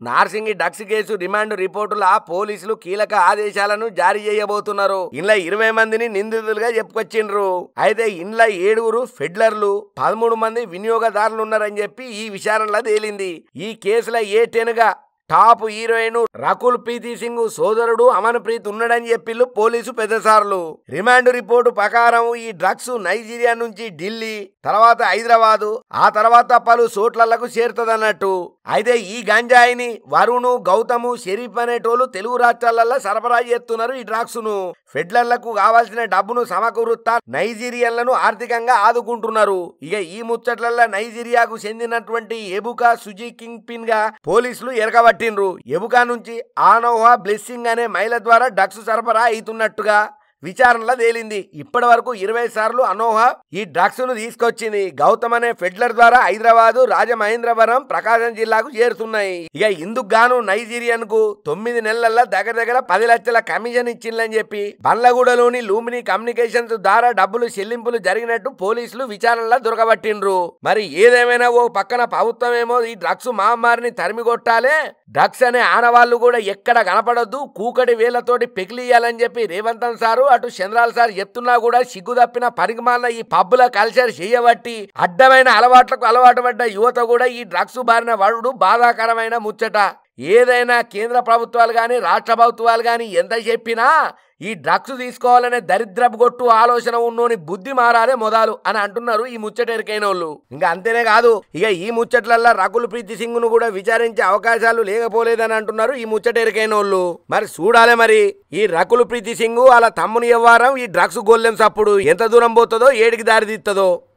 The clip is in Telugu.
నార్సింగి డ్రగ్స్ కేసు రిమాండ్ రిపోర్టుల పోలీసులు కీలక ఆదేశాలను జారీ చేయబోతున్నారు. ఇంట్లో 20 మందిని నిందితులుగా చెప్పుకొచ్చిండ్రు. అయితే ఇంట్లో 7 ఫెడ్లర్లు 13 మంది వినియోగదారులు ఉన్నారని చెప్పి ఈ విచారణలో తేలింది. ఈ కేసులో A10గా టాప్ హీరోయిన్ రకుల్ ప్రీత్ సింగ్ సోదరుడు అమన్ ప్రీత్ ఉన్నాడని చెప్పిళ్ళు పోలీసు పెద్దసార్లు. రిమాండ్ రిపోర్టు ప్రకారం ఈ డ్రగ్స్ నైజీరియా నుంచి ఢిల్లీ, తర్వాత హైదరాబాదు, ఆ తర్వాత పలు చోట్లకు చేరుతుందన్నట్టు. అయితే ఈ గంజాయిని వరుణ్, గౌతమ్, షరీఫ్ అనేటోళ్ళు తెలుగు రాష్ట్రాలలో సరఫరా చేస్తున్నారు. ఈ డ్రగ్స్ ను ఫెడ్లర్లకు కావాల్సిన డబ్బును సమకూరుస్తా నైజీరియన్లను ఆర్థికంగా ఆదుకుంటున్నారు. ఇక ఈ ముచ్చట్లలో నైజీరియాకు చెందినటువంటి ఎబుకా సుజీ కింగ్ పిన్ గా పోలీసులు ఎరగబట్టిండ్రు. ఎబుకా నుంచి ఆనోహా బ్లెస్సింగ్ అనే మహిళ ద్వారా డ్రగ్స్ సరఫరా అవుతున్నట్టుగా విచారణలో తేలింది. ఇప్పటి వరకు 20 సార్లు అనోహా ఈ డ్రగ్స్ ను తీసుకొచ్చింది. గౌతమ్ అనే ఫెడ్లర్ ద్వారా హైదరాబాదు, రాజమహేంద్రవరం, ప్రకాశం జిల్లాకు చేరుతున్నాయి. ఇక ఇందుకు గాను నైజీరియన్ కు 9 నెలల్లో దగ్గర 10 లక్షల కమిషన్ ఇచ్చిందని చెప్పి బండ్లగూడలోని లూమిని కమ్యూనికేషన్స్ ద్వారా డబ్బులు చెల్లింపులు జరిగినట్టు పోలీసులు విచారణలో దొరకబట్టిండ్రు. మరి ఏదేమైనా ఓ పక్కన ప్రభుత్వం ఏమో ఈ డ్రగ్స్ మహమ్మారిని తరిమి కొట్టాలే, డ్రగ్స్ అనే ఆనవాళ్లు కూడా ఎక్కడ కనపడొద్దు, కూకటి వేళ్లతోటి పెకిలియాలని చెప్పి రేవంత్ సారు అటు చంద్రాల్ సార్ చెప్తున్నా కూడా సిగ్గు తప్పిన పరిగమాల ఈ పబ్బుల కల్చర్ చేయబట్టి అడ్డమైన అలవాట్లకు అలవాటు పడ్డ యువత కూడా ఈ డ్రగ్స్ బారిన పడుడు బాధాకరమైన ముచ్చట. ఏదైనా కేంద్ర ప్రభుత్వాలు గాని రాష్ట్ర ప్రభుత్వాలు గాని ఎంత చెప్పినా ఈ డ్రగ్స్ తీసుకోవాలనే దరిద్రపు గొట్టు ఆలోచన ఉన్నోని బుద్ధి మారాలే మొదలు అని అంటున్నారు ఈ ముచ్చట ఎరికైన వాళ్ళు. ఇంకా అంతేనే కాదు, ఇక ఈ ముచ్చట్లల్లో రకుల్ ప్రీత్ సింగ్ ను కూడా విచారించే అవకాశాలు లేకపోలేదని అంటున్నారు ఈ ముచ్చట ఎరికైన వాళ్ళు. మరి చూడాలి మరి ఈ రకుల్ ప్రీత్ సింగ్ వాళ్ళ తమ్ముని వ్యవహారం ఈ డ్రగ్స్ గొల్లెం సప్పుడు ఎంత దూరం పోతుందో, ఏడికి దారి తీస్తుందో.